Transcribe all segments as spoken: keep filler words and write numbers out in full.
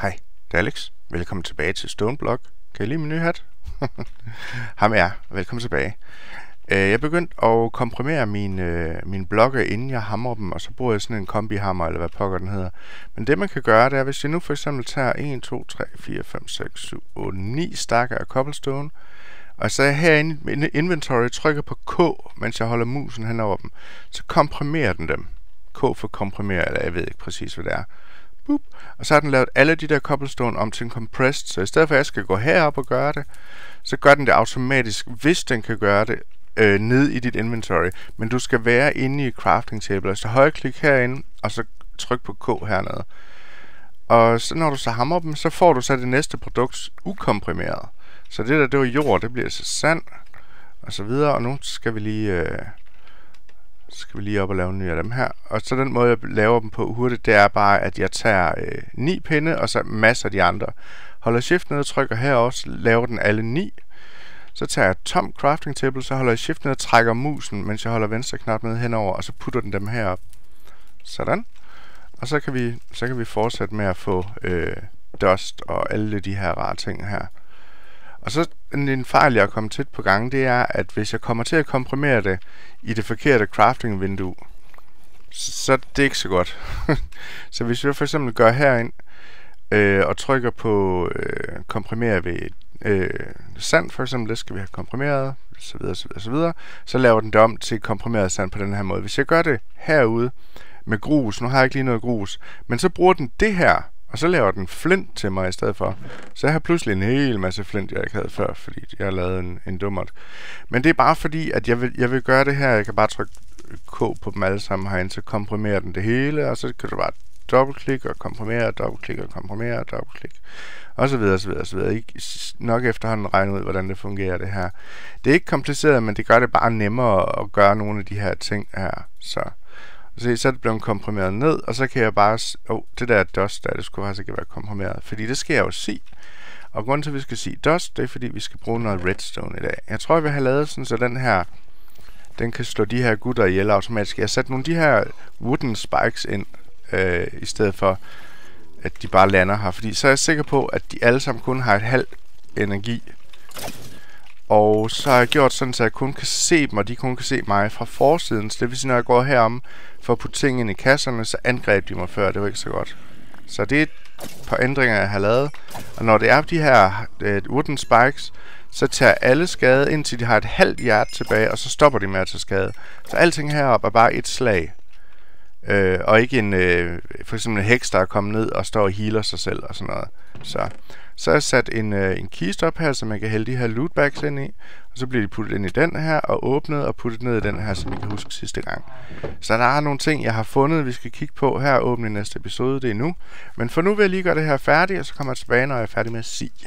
Hej, det er Alex. Velkommen tilbage til Stoneblog. Kan I lide min nye hat? Ham er. Velkommen tilbage. Uh, jeg begyndte at komprimere mine, uh, mine blokke, inden jeg hamrer dem, og så bruger jeg sådan en kombihammer, eller hvad pokker den hedder. Men det man kan gøre, det er, hvis jeg nu for eksempel tager en, to, tre, fire, fem, seks, syv, otte, ni stakker af cobblestone, og så herinde i inventory trykker på K, mens jeg holder musen hen over dem, så komprimerer den dem. K for komprimere, eller jeg ved ikke præcis, hvad det er. Boop. Og så har den lavet alle de der cobblestone om til en compressed, så i stedet for at jeg skal gå herop og gøre det, så gør den det automatisk, hvis den kan gøre det, øh, ned i dit inventory. Men du skal være inde i crafting table, så højreklik herinde, og så tryk på K hernede. Og så når du så hamrer dem, så får du så det næste produkt ukomprimeret. Så det der, det var jord, det bliver så sand, og så videre, og nu skal vi lige... Øh, Så skal vi lige op og lave nye af dem her. Og så den måde, jeg laver dem på hurtigt, det er bare, at jeg tager øh, ni pinde, og så masser af de andre. Holder shift ned og trykker her også, laver den alle ni. Så tager jeg tom crafting table, så holder jeg shift ned og trækker musen, mens jeg holder venstre knap ned henover, og så putter den dem herop. Sådan. Og så kan vi, så kan vi fortsætte med at få øh, dust og alle de her rare ting her. Og så en, en fejl, jeg er kommet tit på gang, det er, at hvis jeg kommer til at komprimere det i det forkerte crafting-vindue, så, så det er ikke så godt. Så hvis jeg for eksempel gør herind øh, og trykker på øh, komprimere ved øh, sand, for eksempel, det skal vi have komprimeret, så videre, så videre, så videre, så laver den det om til komprimeret sand på den her måde. Hvis jeg gør det herude med grus, nu har jeg ikke lige noget grus, men så bruger den det her, og så laver den flint til mig i stedet for. Så jeg har pludselig en hel masse flint, jeg ikke havde før, fordi jeg har lavet en, en dummert. Men det er bare fordi, at jeg vil, jeg vil gøre det her. Jeg kan bare trykke K på dem alle sammen herinde, så komprimerer den det hele. Og så kan du bare dobbeltklik og komprimere, dobbeltklik og komprimere, dobbeltklik. Og så videre, så videre, så videre. Ikke nok efterhånden regne ud, hvordan det fungerer det her. Det er ikke kompliceret, men det gør det bare nemmere at gøre nogle af de her ting her. Så... Se, så er det blevet komprimeret ned, og så kan jeg bare... Åh, oh, det der dust der, det skulle faktisk ikke være komprimeret, fordi det skal jeg jo se. Og grunden til, at vi skal se dust, det er, fordi vi skal bruge noget redstone i dag. Jeg tror, jeg vil have lavet sådan, så den her... Den kan slå de her gutter ihjel automatisk. Jeg har sat nogle af de her wooden spikes ind, øh, i stedet for, at de bare lander her. Fordi så er jeg sikker på, at de alle sammen kun har et halvt energi. Og så har jeg gjort sådan, så jeg kun kan se dem, og de kun kan se mig fra forsiden. Så det vil sige, når jeg går herom for at putte ting ind i kasserne, så angreb de mig før. Det var ikke så godt. Så det er et par ændringer, jeg har lavet. Og når det er de her uh, wooden spikes, så tager alle skade, indtil de har et halvt hjerte tilbage, og så stopper de med at tage skade. Så alting heroppe er bare et slag. Uh, og ikke en, uh, for eksempel en heks, der er kommet ned og står og healer sig selv og sådan noget. Så... Så har jeg sat en, øh, en keystop her, så man kan hælde de her lootbags ind i. Og så bliver de puttet ind i den her, og åbnet og puttet ned i den her, som I kan huske sidste gang. Så der er nogle ting, jeg har fundet, vi skal kigge på her og åbne i næste episode. Det er nu. Men for nu vil jeg lige gøre det her færdigt, og så kommer jeg tilbage, når jeg er færdig med at sige.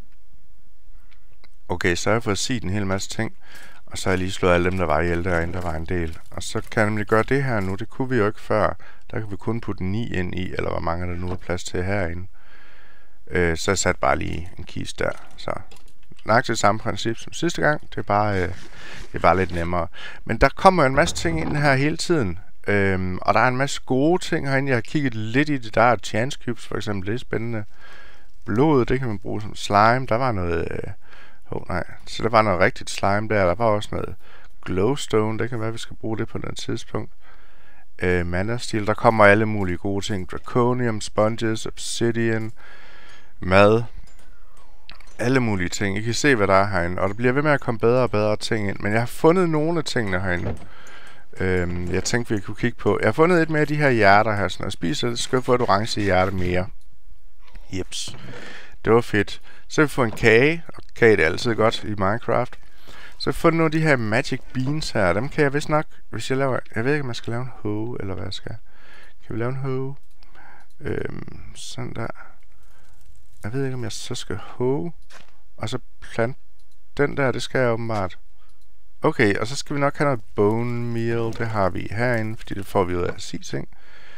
Okay, så har jeg fået sige en hel masse ting. Og så har jeg lige slået alle dem, der var ihjel derinde, der var en del. Og så kan jeg nemlig gøre det her nu. Det kunne vi jo ikke før. Der kan vi kun putte ni ind i, eller hvor mange der nu er plads til herinde. Øh, så jeg satte bare lige en kiste der. Så nok det samme princip som sidste gang. Det er bare, øh, det er bare lidt nemmere. Men der kommer en masse ting ind her hele tiden. Øhm, og der er en masse gode ting herinde. Jeg har kigget lidt i det. Der er chance cubes for eksempel. Det er spændende. Blod, det kan man bruge som slime. Der var noget... Øh, oh, nej. Så der var noget rigtigt slime der. Der var også noget glowstone. Det kan være, vi skal bruge det på noget tidspunkt. Øh, mana steel. Der kommer alle mulige gode ting. Draconium, sponges, obsidian... mad, alle mulige ting. I kan se, hvad der er herinde, og der bliver ved med at komme bedre og bedre ting ind. Men jeg har fundet nogle af tingene herinde, øhm, jeg tænkte, vi kunne kigge på. Jeg har fundet et med af de her hjerter her, så når jeg spiser det, skal jeg få et orange hjerte mere. Jeps. Det var fedt. Så vil vi få en kage, og kage det er altid godt i Minecraft. Så har jeg fundet nogle af de her magic beans her. Dem kan jeg vist nok, hvis jeg laver... Jeg ved ikke, om jeg skal lave en hoe, eller hvad jeg skal. Kan vi lave en hoe? Øhm, sådan der. Jeg ved ikke, om jeg så skal hoe, og så plante den der, det skal jeg åbenbart. Okay, og så skal vi nok have noget bone meal, det har vi herinde, fordi det får vi ud af at sige ting.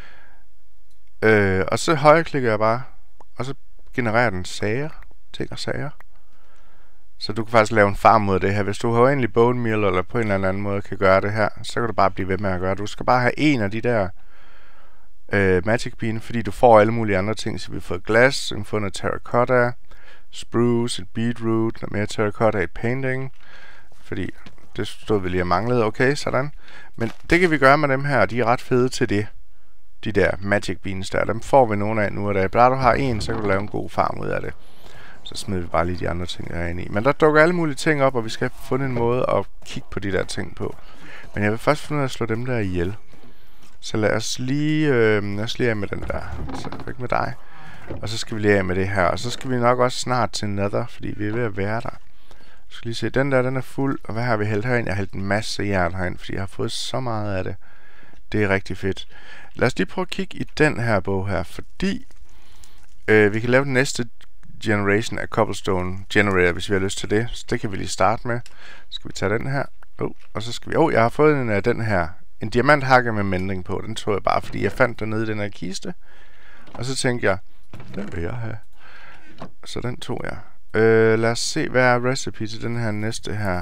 Øh, og så højreklikker jeg bare, og så genererer den sager, ting og sager. Så du kan faktisk lave en farm mod det her. Hvis du har egentlig bone meal, eller på en eller anden måde kan gøre det her, så kan du bare blive ved med at gøre det. Du skal bare have en af de der øh, Magic Bean, fordi du får alle mulige andre ting. Så vi har fået glas, vi har fået noget terracotta, spruce, et beetroot, noget mere terracotta, et painting, fordi det stod vi lige og manglede. Okay, sådan. Men det kan vi gøre med dem her, og de er ret fede til det. De der Magic Beans der, dem får vi nogle af nu og da. Bare du har en, så kan du lave en god farm ud af det. Så smider vi bare lige de andre ting herinde i. Men der dukker alle mulige ting op, og vi skal have fundet en måde at kigge på de der ting på. Men jeg vil først finde ud af at slå dem der ihjel. Så lad os lige, øh, lad os lige af med den der. Så ikke med dig. Og så skal vi lige af med det her. Og så skal vi nok også snart til Nether, fordi vi er ved at være der. Så skal lige se, den der, den er fuld. Og hvad har vi hældt herind? Jeg har hældt en masse jern herind, fordi jeg har fået så meget af det. Det er rigtig fedt. Lad os lige prøve at kigge i den her bog her, fordi øh, vi kan lave den næste generation af cobblestone generator, hvis vi har lyst til det. Så det kan vi lige starte med. Så skal vi tage den her. Oh, og så skal vi... Oh, jeg har fået en af den her. En diamanthakke med mending på. Den tog jeg bare, fordi jeg fandt den nede i den her kiste. Og så tænkte jeg, den vil jeg have. Så den tog jeg. Øh, lad os se, hvad er recipe til den her næste her.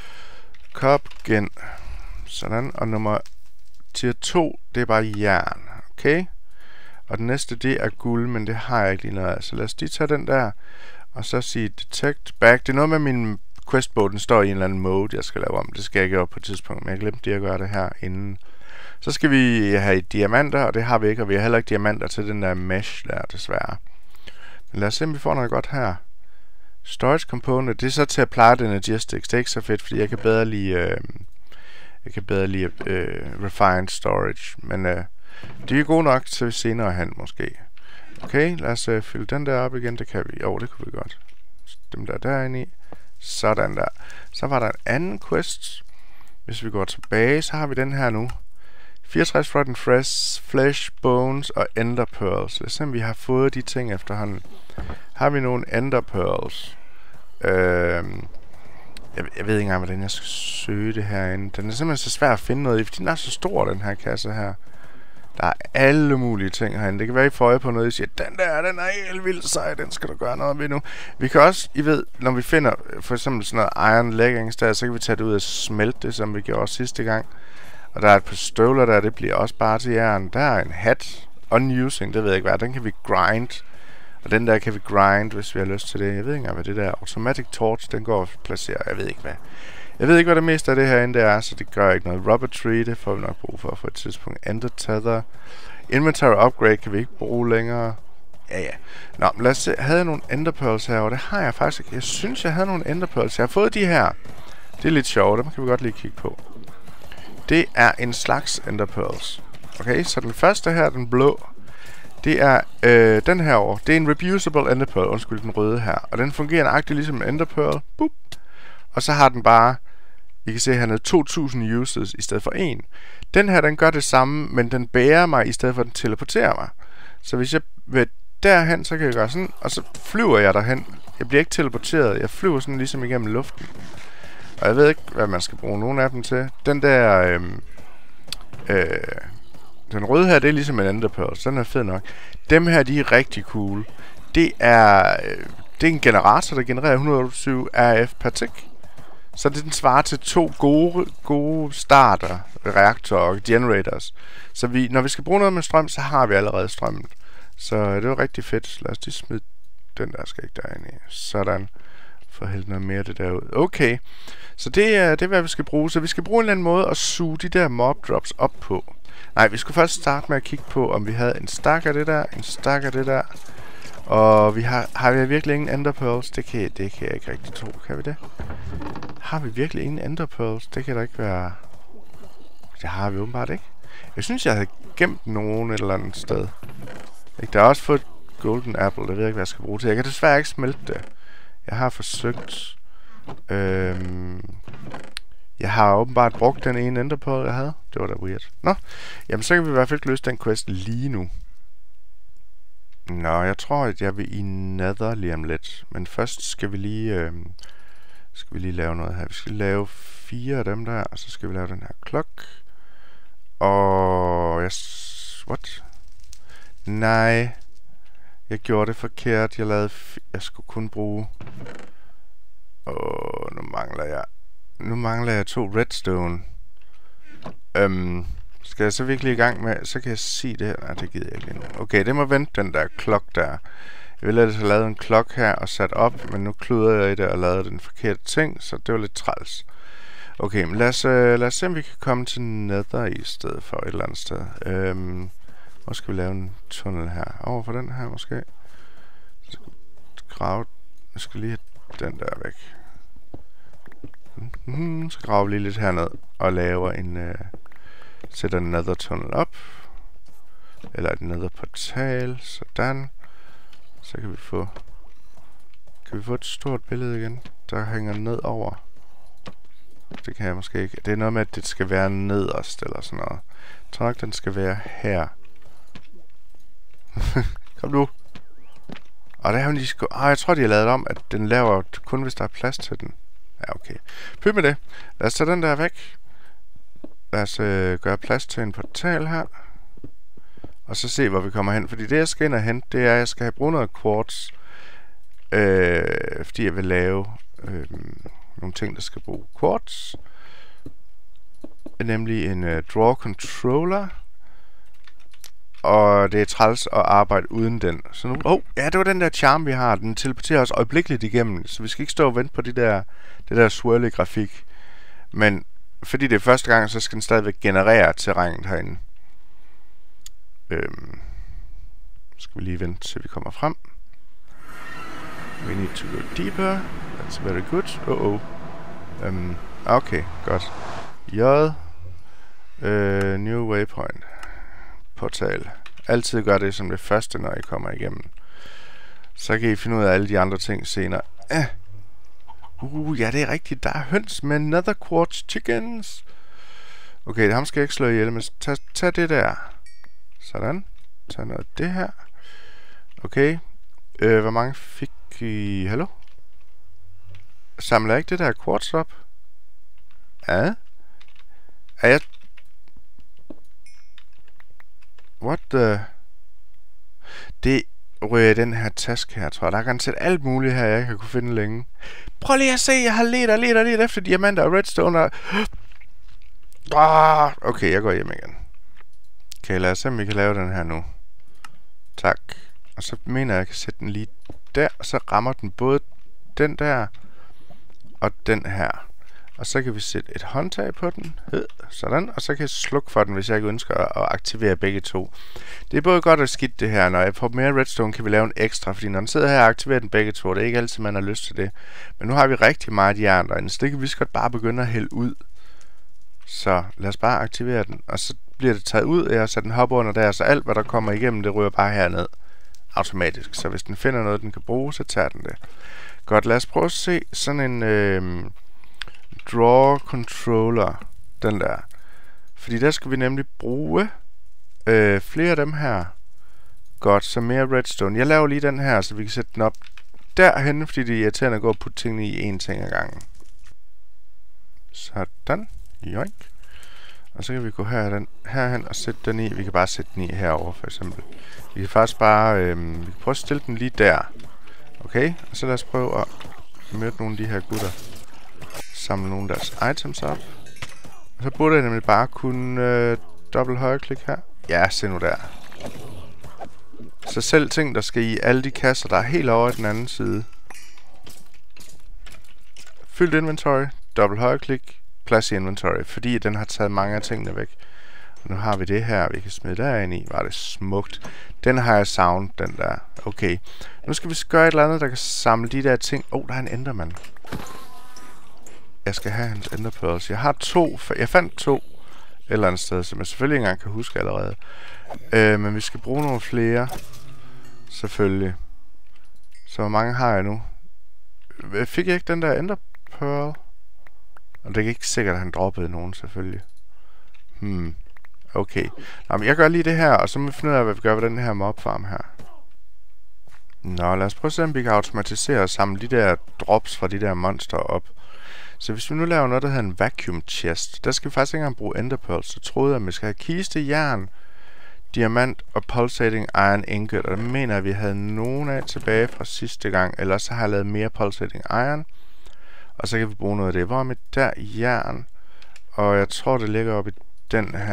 Cobgen. Sådan. Og nummer tier to, det er bare jern. Okay? Og den næste, det er guld, men det har jeg ikke lige noget af. Så lad os lige tage den der. Og så sige detect back. Det er noget med min questbog, den står i en eller anden mode, jeg skal lave om. Det skal jeg ikke op på et tidspunkt, men jeg glemte lige at gøre det her inden. Så skal vi have diamanter, og det har vi ikke, og vi har heller ikke diamanter til den der mesh der, desværre. Men lad os se, om vi får noget godt her. Storage component, det er så til at pleje den logistics. Det er ikke så fedt, fordi jeg kan bedre lide, øh, jeg kan bedre lide øh, refined storage, men øh, de er gode nok til senere hen måske. Okay, lad os øh, fylde den der op igen, det kan vi. Jo, det kunne vi godt. Dem der derinde i. Sådan der. Så var der en anden quest. Hvis vi går tilbage, så har vi den her nu. fireogtres rotten fresh, flesh, bones og ender pearls. Lad os se, om vi har fået de ting efterhånden. Har vi nogle ender pearls? Øhm, jeg, jeg ved ikke engang, hvordan jeg skal søge det herinde. Den er simpelthen så svær at finde noget i, fordi den er så stor, den her kasse her. Der er alle mulige ting herinde. Det kan være, I får øje på noget, I siger, den der, den er helt vildt sej, den skal du gøre noget ved nu. Vi kan også, I ved, når vi finder for eksempel sådan noget iron leggings der, så kan vi tage det ud og smelte det, som vi gjorde sidste gang. Og der er et par støvler der, det bliver også bare til jern. Der er en hat, unusing, det ved jeg ikke hvad, den kan vi grind. Og den der kan vi grind, hvis vi har lyst til det. Jeg ved ikke engang, hvad det der automatic torch, den går og placerer, jeg ved ikke hvad. Jeg ved ikke, hvad det meste af det her inde er, så det gør ikke noget. Rubber tree, det får vi nok brug for for et tidspunkt. Ender tether. Inventory upgrade kan vi ikke bruge længere. Ja, ja. Nå, lad os se. Havde jeg nogle ender pearls her, og det har jeg faktisk ikke. Jeg synes, jeg havde nogle ender pearls. Jeg har fået de her. Det er lidt sjovt, dem kan vi godt lige kigge på. Det er en slags ender pearls. Okay, så den første her, den blå, det er øh, den her over. Det er en reusable ender pearl, undskyld, den røde her. Og den fungerer nøjagtigt ligesom en ender pearl. Boop. Og så har den bare, I kan se hernede, to tusind uses i stedet for en. Den her, den gør det samme, men den bærer mig i stedet for, at den teleporterer mig. Så hvis jeg vil derhen, så kan jeg gøre sådan, og så flyver jeg derhen. Jeg bliver ikke teleporteret, jeg flyver sådan ligesom igennem luften. Og jeg ved ikke, hvad man skal bruge nogle af dem til. Den der, øh, øh, den røde her, det er ligesom en ender pearl, så den er fed nok. Dem her, de er rigtig cool. Det er, øh, det er en generator, der genererer et hundrede og syv R F per tick. Så den svarer til to gode, gode starter, reaktorer og generators. Så vi, når vi skal bruge noget med strøm, så har vi allerede strømmen. Så det var rigtig fedt. Lad os lige smide den der, skal ikke derinde i. Sådan. For at hælde noget mere af det der ud. Okay. Så det er, det er, hvad vi skal bruge. Så vi skal bruge en eller anden måde at suge de der mob drops op på. Nej, vi skulle først starte med at kigge på, om vi havde en stak af det der, en stak af det der. Og vi har, har vi virkelig ingen ender pearls? Det kan, det kan jeg ikke rigtig tro. Kan vi det? Har vi virkelig ingen ender pearls? Det kan da ikke være... Det har vi åbenbart ikke. Jeg synes, jeg havde gemt nogen et eller andet sted. Ikke? Der er også fået golden apple. Det ved jeg ikke, hvad jeg skal bruge til. Jeg kan desværre ikke smelte det. Jeg har forsøgt... Øhm, jeg har åbenbart brugt den ene ender pearl, jeg havde. Det var da weird. Nå, jamen så kan vi i hvert fald løse den quest lige nu. Nå, jeg tror, at jeg vil i Nether lige om lidt. Men først skal vi lige... Øh, skal vi lige lave noget her. Vi skal lave fire af dem der, og så skal vi lave den her klok. Og... Yes, what? Nej. Jeg gjorde det forkert. Jeg lavede... Jeg skulle kun bruge... Åh, nu mangler jeg... Nu mangler jeg to redstone. Øhm... Skal jeg så virkelig i gang med... Så kan jeg sige det her. Nej, det gider jeg ikke lige nu. Okay, det må vente, den der klok der. Jeg ville ellers have lavet en klok her og sat op, men nu kluder jeg i det og lavede den forkerte ting, så det var lidt træls. Okay, men lad os, øh, lad os se, om vi kan komme til Nether i stedet for et eller andet sted. Øhm, hvor skal vi lave en tunnel her? Over for den her måske? Grave... Jeg skal lige have den der væk. Mm-hmm, så graver vi lige lidt herned og laver en... Øh, sætter en Nether tunnel op. Eller et Nether portal. Sådan. Så kan vi få... Kan vi få et stort billede igen, der hænger ned over? Det kan jeg måske ikke. Det er noget med, at det skal være nederst eller sådan noget. Jeg tror nok, den skal være her. Kom nu. Og der har de sgu... Ah, jeg tror, de har lavet om, at den laver kun, hvis der er plads til den. Ja, okay. Pyt med det. Lad os tage den der væk. Lad os øh, gøre plads til en portal her. Og så se, hvor vi kommer hen. Fordi det, jeg skal ind og hente, det er, at jeg skal have brugt noget quartz. Øh, fordi jeg vil lave øh, nogle ting, der skal bruge quartz. Nemlig en øh, draw controller. Og det er træls at arbejde uden den. Så nu... Oh, ja, det var den der charm, vi har. Den teleporterer os øjeblikkeligt igennem. Så vi skal ikke stå og vente på de der, det der swirly grafik. Men fordi det er første gang, så skal den stadigvæk generere terrænet herinde. Øhm, skal vi lige vente, til vi kommer frem. We need to go deeper. That's very good. Oh oh. Um, okay, godt. J. Uh, new waypoint. Portal. Altid gør det som det første, når I kommer igennem. Så kan I finde ud af alle de andre ting senere. Eh. Uh, ja, det er rigtigt. Der er høns med Nether quartz chickens. Okay, ham skal jeg ikke slå ihjel, men tag, tag det der. Sådan. Tag noget af det her. Okay. Øh, hvor mange fik I... Hallo? Samler jeg ikke det der quartz op? Ja. Er jeg... What the... Det ryger den her taske her, tror jeg. Der er garanteret alt muligt her, jeg kan kunne finde længe. Prøv lige at se, jeg har let og let og let efter diamanter og redstone og... Ah, okay, jeg går hjem igen. Okay, lad os se, om vi kan lave den her nu. Tak. Og så mener jeg, at jeg kan sætte den lige der, og så rammer den både den der og den her. Og så kan vi sætte et håndtag på den. Sådan. Og så kan jeg slukke for den, hvis jeg ikke ønsker at aktivere begge to. Det er både godt og skidt det her. Når jeg får mere redstone, kan vi lave en ekstra. Fordi når den sidder her og aktiverer den begge to, det er ikke altid, man har lyst til det. Men nu har vi rigtig meget jern derinde, så det kan vi godt bare begynde at hælde ud. Så lad os bare aktivere den. Og så bliver det taget ud, og jeg har sat den hop under der, så alt hvad der kommer igennem, det ryger bare herned. Automatisk. Så hvis den finder noget, den kan bruge, så tager den det. Godt, lad os prøve at se sådan en... Øh, draw controller, den der. Fordi der skal vi nemlig bruge øh, flere af dem her. Godt, så mere redstone. Jeg laver lige den her, så vi kan sætte den op derhen, fordi det er irriterende at gå og putte tingene i én ting ad gangen. Sådan. Joink. Og så kan vi gå her, den, herhen og sætte den i. Vi kan bare sætte den i herover for eksempel. Vi kan faktisk bare øh, vi kan prøve at stille den lige der. Okay, og så lad os prøve at møde nogle af de her gutter. Samle nogle af deres items op. Og så burde jeg nemlig bare kunne øh, dobbelt højreklik her. Ja, se nu der. Så selv ting, der skal i alle de kasser, der er helt over i den anden side. Fyldt inventory, dobbelt højreklik, plads i inventory, fordi den har taget mange af tingene væk. Og nu har vi det her, vi kan smide derind i. Var det smukt. Den har jeg savnet, den der. Okay. Nu skal vi gøre et eller andet, der kan samle de der ting. Åh, oh, der er en enderman. Jeg skal have hans ender pearls. Jeg har to. Jeg fandt to et eller andet sted, som jeg selvfølgelig ikke engang kan huske allerede. Øh, men vi skal bruge nogle flere. Selvfølgelig. Så hvor mange har jeg nu? Fik jeg ikke den der ender pearl? Og det er ikke sikkert, at han droppede nogen, selvfølgelig. Hmm. Okay. Nå, men jeg gør lige det her, og så må vi finde ud af, hvad vi gør ved den her mobfarm her. Nå, lad os prøve at se, om vi kan automatisere og samle de der drops fra de der monster op. Så hvis vi nu laver noget, der hedder en vacuum chest, der skal vi faktisk ikke engang bruge ender pearls. Så troede jeg, at vi skal have kiste, jern, diamant og pulsating iron ingot. Og det mener jeg, at vi havde nogen af tilbage fra sidste gang. Ellers så har jeg lavet mere pulsating iron. Og så kan vi bruge noget af det. Hvor er mit der jern? Og jeg tror, det ligger oppe i den her.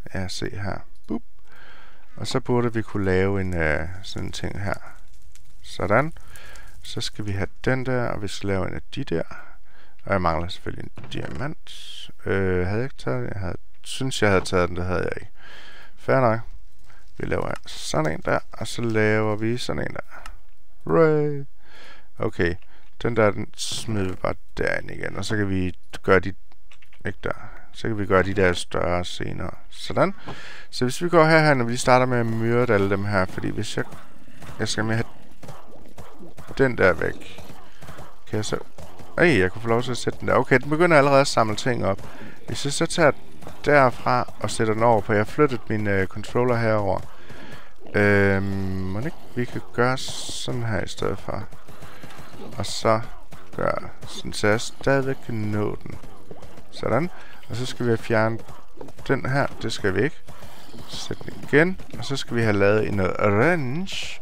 Ja, se her. Boop. Og så burde vi kunne lave en øh, sådan en ting her. Sådan. Så skal vi have den der, og vi skal lave en af de der. Og jeg mangler selvfølgelig en diamant. Øh, havde jeg ikke taget den? Jeg havde, synes, jeg havde taget den, det havde jeg ikke. Fair nok. Vi laver sådan en der, og så laver vi sådan en der. Hooray! Okay, den der, den smider vi bare derind igen, og så kan vi gøre de... Ikke der. Så kan vi gøre de der større senere. Sådan. Så hvis vi går herhen, og vi starter med at myrde alle dem her, fordi hvis jeg... Jeg skal med have den der væk. Kan jeg så... Ej, jeg kunne få lov til at sætte den der. Okay, den begynder allerede at samle ting op. Hvis jeg så tager derfra og sætter den over på... Jeg har flyttet min øh, controller herover. Øhm, må ikke vi kan gøre sådan her i stedet for. Og så gør sådan, så jeg stadigvæk kan nå den. Sådan. Og så skal vi have fjernet den her. Det skal vi ikke. Sæt den igen. Og så skal vi have lavet en orange.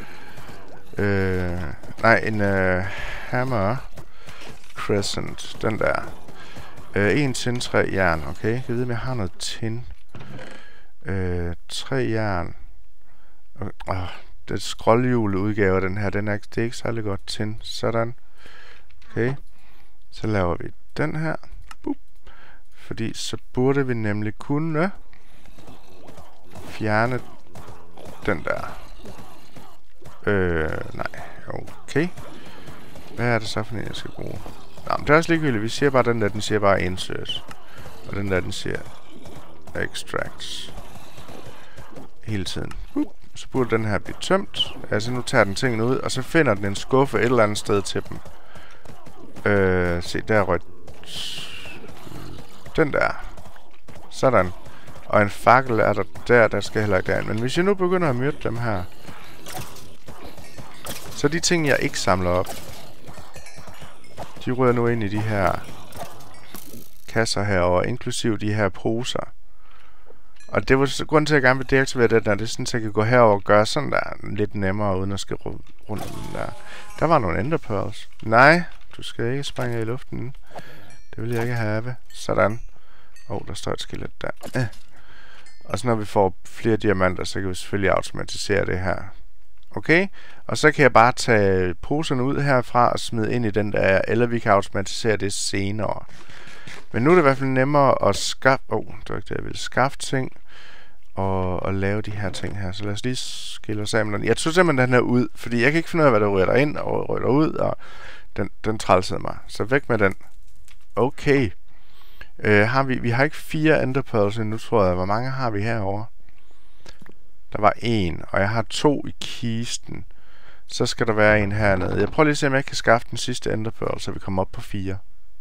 Øh, nej, en øh, hammer crescent. Den der. Øh, en tin, tre jern. Okay, jeg ved, om jeg har noget tin. Øh, tre jern. Åh, oh, det er scrollhjul udgave den her. Den er, det er ikke særlig godt tin. Sådan. Okay. Så laver vi den her. Boop. Fordi så burde vi nemlig kunne fjerne den der. Øh, nej. Okay. Hvad er det så for en, jeg skal bruge? Nå, men det er også ligegyldigt. Vi siger bare den der, den siger bare insert. Og den der, den siger extracts. Hele tiden. Boop. Så burde den her blive tømt. Altså nu tager den tingene ud, og så finder den en skuffe et eller andet sted til dem. Øh, se, der rødt. Den der. Sådan. Og en fakkel er der der, der skal heller ikke derind. Men hvis jeg nu begynder at myrde dem her, så de ting, jeg ikke samler op, de rører nu ind i de her kasser herover, inklusiv de her poser. Og det var grunden til, at jeg gerne vil deaktivere den der. Det er sådan, at jeg kan gå herover og gøre sådan der lidt nemmere, uden at skal rundt om den der. Der var nogle ender pearls. Nej, du skal ikke springe i luften. Det vil jeg ikke have. Sådan. Åh, oh, der står et skelet der. Eh. Og så når vi får flere diamanter, så kan vi selvfølgelig automatisere det her. Okay? Og så kan jeg bare tage poserne ud herfra og smide ind i den der, eller vi kan automatisere det senere. Men nu er det i hvert fald nemmere at skaffe... Åh, oh, det var ikke det, jeg ville. Skaffe ting og, og lave de her ting her. Så lad os lige skille os af med den. Jeg tog simpelthen den her ud, fordi jeg kan ikke finde ud af, hvad der ryger ind og ryger ud, og den, den trælsede mig. Så væk med den. Okay. Øh, har vi, vi har ikke fire enderpearls endnu, tror jeg. Hvor mange har vi herovre? Der var en, og jeg har to i kisten. Så skal der være en hernede. Jeg prøver lige at se, om jeg kan skaffe den sidste enderpearl, så vi kommer op på fire.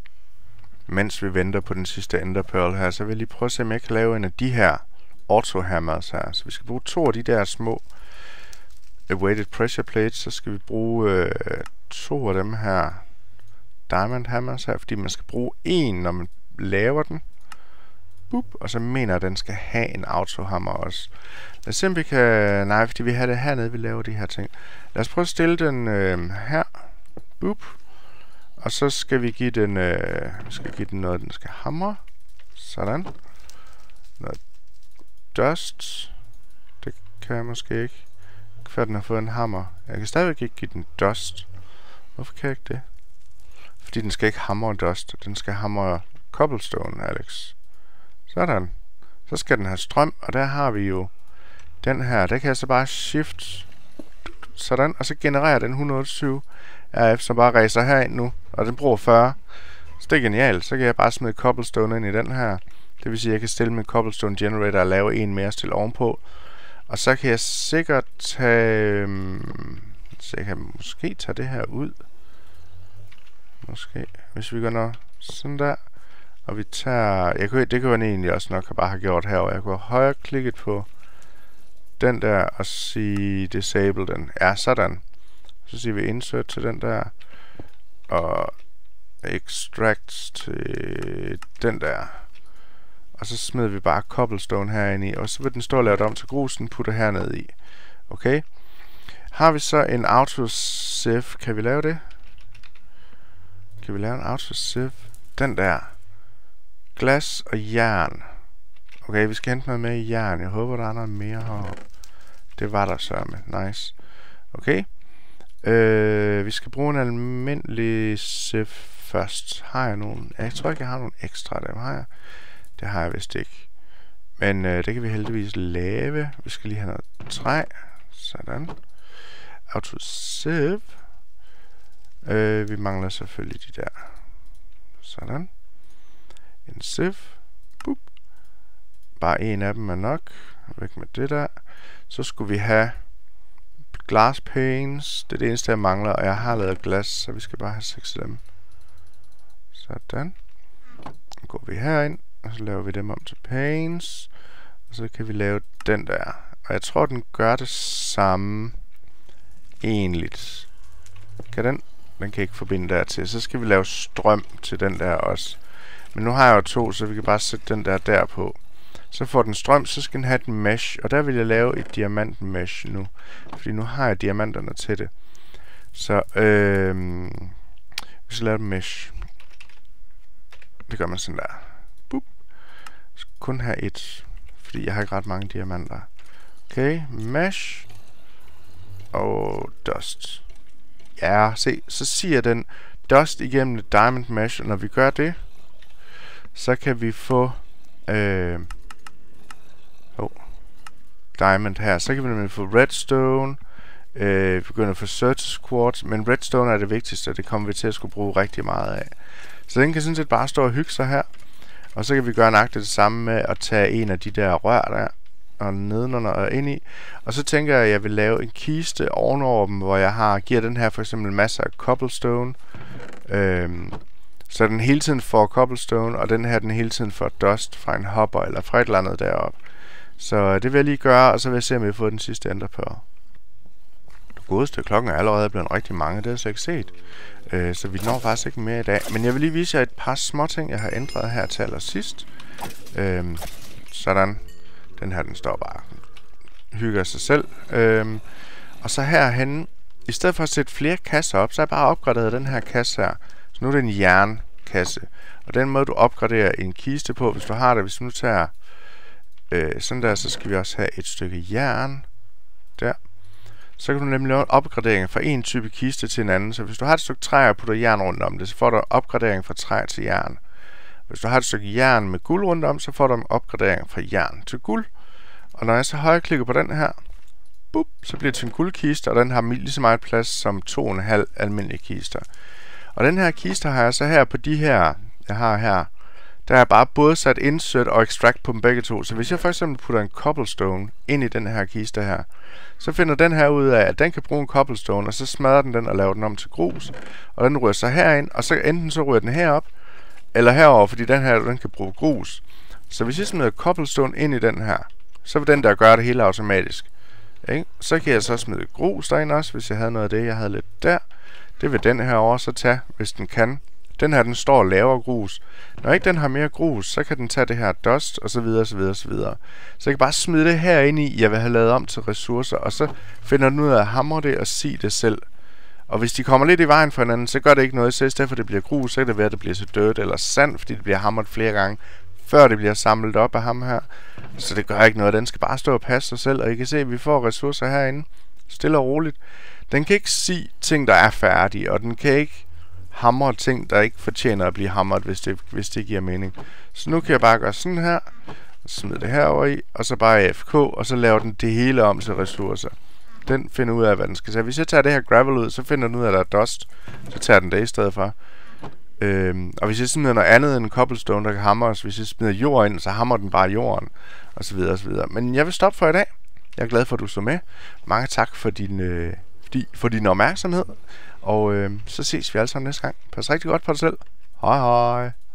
Mens vi venter på den sidste enderpearl her, så vil jeg lige prøve at se, om jeg kan lave en af de her auto-hammers her. Så vi skal bruge to af de der små weighted pressure plates. Så skal vi bruge øh, to af dem her diamond hammers her, fordi man skal bruge en, når man laver den. Boop, og så mener jeg, at den skal have en autohammer også. Lad os se, om vi kan... Nej, fordi vi har det hernede, vi laver de her ting. Lad os prøve at stille den øh, her. Boop. Og så skal vi give den... Øh, vi skal give den noget, den skal hamre. Sådan. Noget dust. Det kan jeg måske ikke. Før den har fået en hammer. Jeg kan stadigvæk ikke give den dust. Hvorfor kan jeg ikke det? Fordi den skal ikke hamre dust. Den skal hamre cobblestone, Alex. Sådan. Så skal den have strøm, og der har vi jo den her. Der kan jeg så bare shift sådan, og så genererer den et hundrede og syv R F, som bare ræser herind nu, og den bruger fyrre. Så det er genialt. Så kan jeg bare smide cobblestone ind i den her. Det vil sige, at jeg kan stille min cobblestone generator og lave en mere stille ovenpå. Og så kan jeg sikkert tage... Så jeg kan måske tage det her ud. Måske. Hvis vi går nå sådan der. Og vi tager... Jeg kunne, det kunne jeg egentlig også nok bare have gjort herovre. Jeg kunne have højre klikket på den der og sige disable den. Ja, sådan. Så siger vi insert til den der. Og extract til den der. Og så smider vi bare cobblestone herinde i. Og så vil den stå og lave det om til grusen, putter hernede i. Okay. Har vi så en autosave? Kan vi lave det? Kan vi lave en autosave? Den der. Glas og jern. Okay, vi skal hente noget med i jern. Jeg håber, der er noget mere heroppe. Det var der så med. Nice. Okay. Øh, vi skal bruge en almindelig sieve først. Har jeg nogen? Jeg tror ikke, jeg har nogen ekstra. Dem har jeg. Det har jeg vist ikke. Men øh, det kan vi heldigvis lave. Vi skal lige have noget træ. Sådan. Auto sieve. Øh, vi mangler selvfølgelig de der. Sådan. En sieve. Boop. Bare en af dem er nok. Væk med det der. Så skulle vi have glass panes. Det er det eneste, jeg mangler. Og jeg har lavet glas, så vi skal bare have seks af dem. Sådan. Så går vi herind. Og så laver vi dem om til panes. Og så kan vi lave den der. Og jeg tror, den gør det samme. Egentligt. Kan den? Den kan ikke forbinde dertil. Så skal vi lave strøm til den der også. Men nu har jeg jo to, så vi kan bare sætte den der der på. Så får den strøm, så skal den have et mesh. Og der vil jeg lave et diamant mesh nu. Fordi nu har jeg diamanterne til det. Så øh, vi skal lave et mesh. Det gør man sådan der. Boop. Jeg skal kun have et. Fordi jeg har ikke ret mange diamanter. Okay, mesh. Og dust. Ja, se, så siger den dust igennem et diamond mesh. Og når vi gør det, så kan vi få øh, oh, diamond her. Så kan vi nemlig få redstone. Øh, begynde at få search quartz. Men redstone er det vigtigste, og det kommer vi til at skulle bruge rigtig meget af. Så den kan sådan set bare stå og hygge sig her. Og så kan vi gøre nøjagtigt det samme med at tage en af de der rør der og nedenunder og ind i. Og så tænker jeg, at jeg vil lave en kiste ovenover dem, hvor jeg har giver den her for eksempel masser af cobblestone. Øhm, så den hele tiden får cobblestone, og den her den hele tiden får dust fra en hopper eller fra et eller andet deroppe. Så det vil jeg lige gøre, og så vil jeg se, om jeg får den sidste ender på. Det godeste, klokken er allerede blevet rigtig mange, det har jeg slet ikke set. Øh, så vi når faktisk ikke mere i dag. Men jeg vil lige vise jer et par små ting, jeg har ændret her til allersidst. Øh, sådan. Den her, den står bare hygger sig selv. Øh, og så herhenne, i stedet for at sætte flere kasser op, så har jeg bare opgraderet den her kasse her. Så nu er det en jernkasse. Og den måde, du opgraderer en kiste på, hvis du har det, hvis du nu tager øh, sådan der, så skal vi også have et stykke jern. Der. Så kan du nemlig lave en opgradering fra en type kiste til en anden. Så hvis du har et stykke træ og putter jern rundt om det, så får du en opgradering fra træ til jern. Hvis du har et stykke jern med guld rundt om, så får du en opgradering fra jern til guld. Og når jeg så højreklikker på den her, boop, så bliver det til en guldkiste, og den har lige så meget plads som to komma fem almindelige kister. Og den her kiste har jeg så her på de her, jeg har her, der er bare både sat insert og extract på dem begge to. Så hvis jeg for eksempel putter en cobblestone ind i den her kiste her, så finder den her ud af, at den kan bruge en cobblestone, og så smadrer den den og laver den om til grus. Og den ryger så herind, og så enten så ryger den herop, eller herover, fordi den her den kan bruge grus. Så hvis jeg smider cobblestone ind i den her, så vil den der gøre det hele automatisk. Ikke? Så kan jeg så smide grus derind også, hvis jeg havde noget af det, jeg havde lidt der. Det vil den her over så tage, hvis den kan. Den her, den står og laver grus. Når ikke den har mere grus, så kan den tage det her dust, og så videre, så videre, så videre. Så jeg kan bare smide det her ind i, jeg vil have lavet om til ressourcer, og så finder den ud af at hamre det og sige det selv. Og hvis de kommer lidt i vejen for hinanden, så gør det ikke noget. Så i stedet for det bliver grus, så kan det være, at det bliver så dødt eller sand, fordi det bliver hamret flere gange, før det bliver samlet op af ham her. Så det gør ikke noget. Den skal bare stå og passe sig selv, og I kan se, at vi får ressourcer herinde. Stille og roligt. Den kan ikke sige ting, der er færdige, og den kan ikke hamre ting, der ikke fortjener at blive hamret, hvis det, hvis det giver mening. Så nu kan jeg bare gøre sådan her, og smide det herover i, og så bare A F K, og så laver den det hele om til ressourcer. Den finder ud af, hvad den skal tage. Hvis jeg tager det her gravel ud, så finder den ud af, at der er dust. Så tager den det i stedet for. Øhm, og hvis jeg smider noget andet end en cobblestone, der kan hamres, hvis jeg smider jord ind, så hamrer den bare jorden, og så videre, og så videre. Men jeg vil stoppe for i dag. Jeg er glad for, at du så med. Mange tak for din, øh, for din opmærksomhed. Og øh, så ses vi alle sammen næste gang. Pas rigtig godt på dig selv. Hej hej.